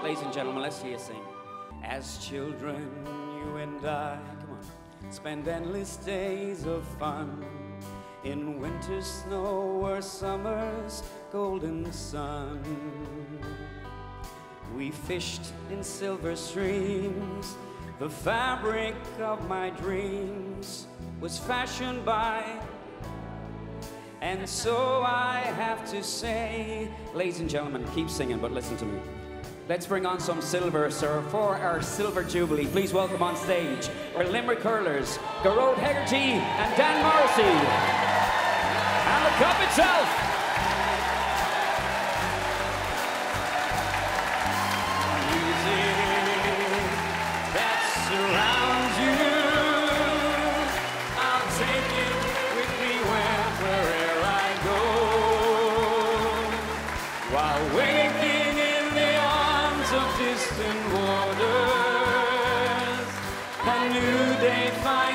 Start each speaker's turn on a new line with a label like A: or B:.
A: Ladies and gentlemen, let's hear you sing. As children, you and I, come on, spend endless days of fun in winter's snow or summer's golden sun. We fished in silver streams. The fabric of my dreams was fashioned by, and so I have to say, ladies and gentlemen, keep singing, but listen to me. Let's bring on some silver, sir, for our silver jubilee. Please welcome on stage our Limerick hurlers, Gearóid, Hegarty, and Dan Morrissey, and the cup itself. Surrounds you, I'll take it with me wherever I go. While waking in the arms of distant waters, a new day finds